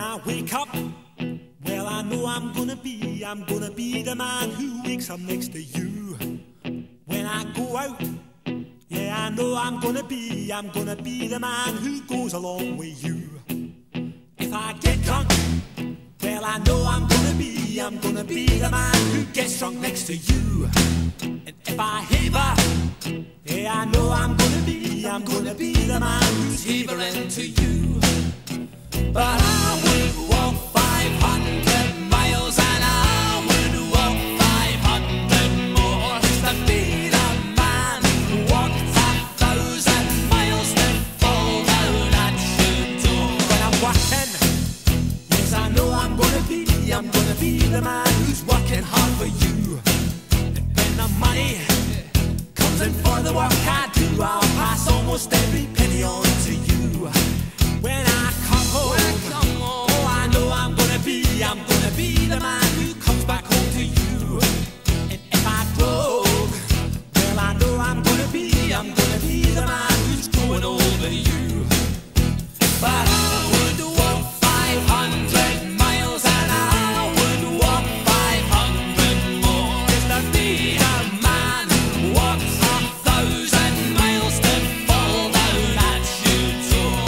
I wake up, well, I know I'm gonna be the man who wakes up next to you. When I go out, yeah, I know I'm gonna be the man who goes along with you. If I get drunk, well, I know I'm gonna be the man who gets drunk next to you. And if I haver, yeah, I know I'm gonna be the man who's havering to you. But I would walk 500 miles and I would walk 500 more just to be the man who walked 1,000 miles to fall down at your door. When I'm working, yes, I know I'm gonna be the man who's working hard for you. And when the money comes in for the work I do, I'll pass almost every penny on to you. When I come home, oh, I know I'm gonna be the man who comes back home to you. And if I broke, well, I know I'm gonna be the man who's growing over you. But I would walk 500 miles and I would walk 500 more just to be the man who walks 1,000 miles to fall down at your door.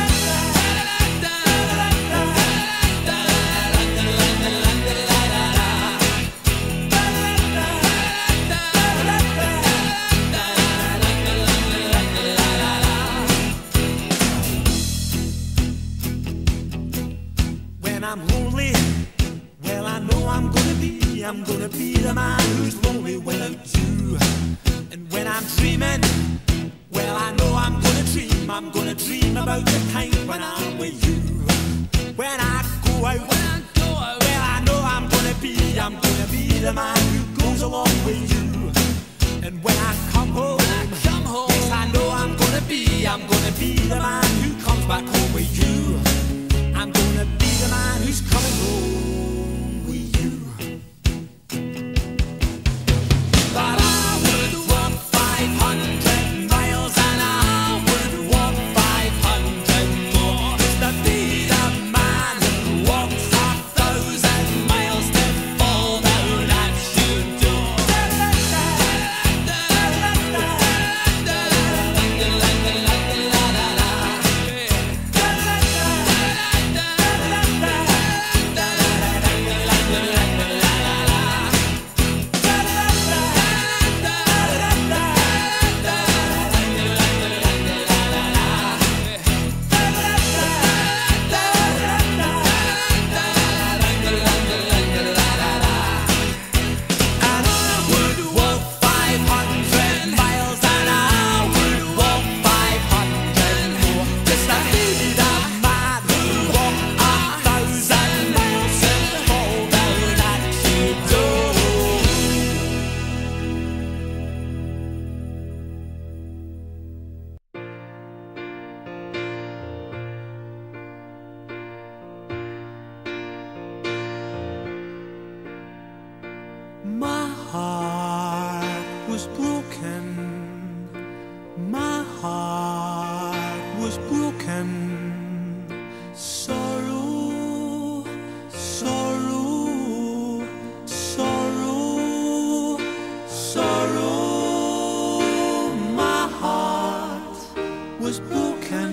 When I'm lonely, well, I know I'm gonna be the man who's lonely without you. And when I'm dreaming, well, I know I'm gonna dream about the time when I'm with you. When I go out, well, I know I'm gonna be the man who goes along with you. And when I come home, yes, I know I'm gonna be the man who comes back home with you. I'm gonna be the man who's coming home with you. But I would walk 500 miles and I would walk 500 more just to be the man who walks 1,000 miles to fall down at your door. My heart was broken. My heart was broken. Sorrow, sorrow, sorrow, sorrow. My heart was broken.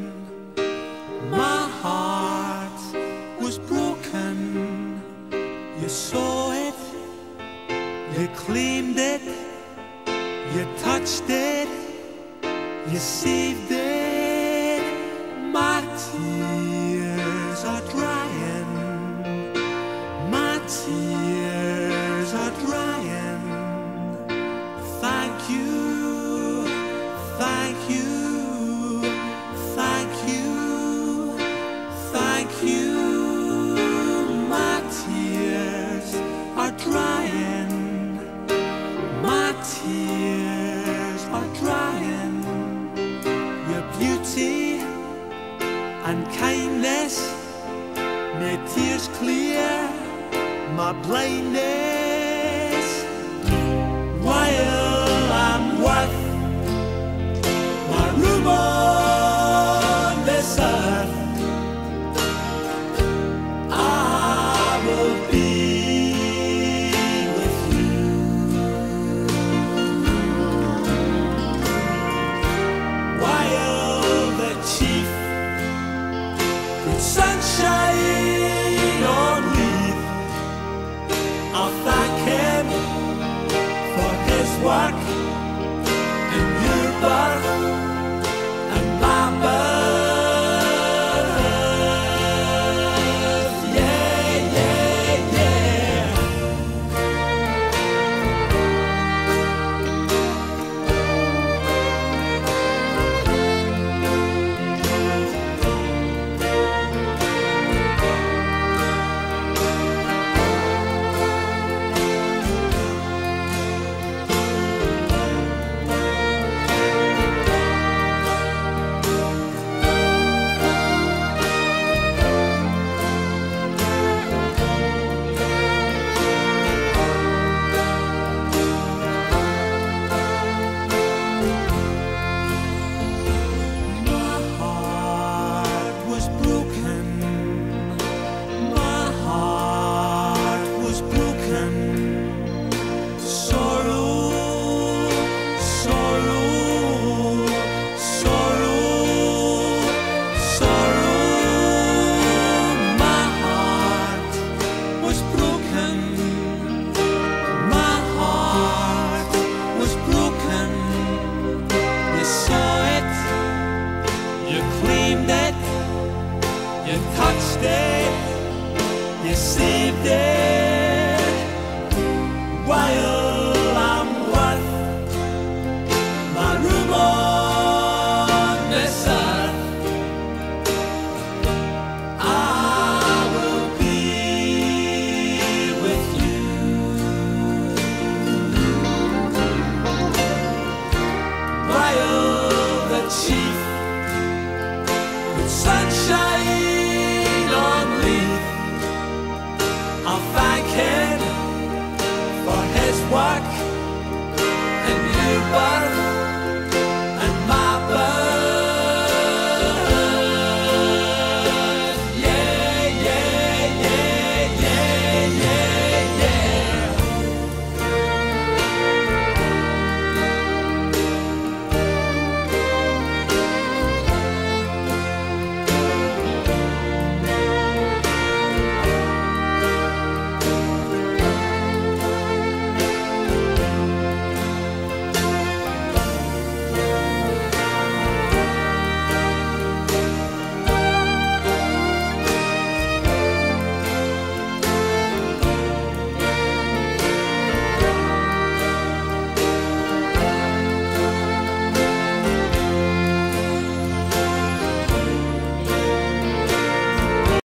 My heart was broken. You saw it. You claimed it, you touched it, you saved it. My tears are drying, my tears are drying. Thank you, thank you, thank you, thank you. My tears are drying. My tears are drying. Your beauty and kindness made tears clear my blindness. While I'm worth my room on this earth, If time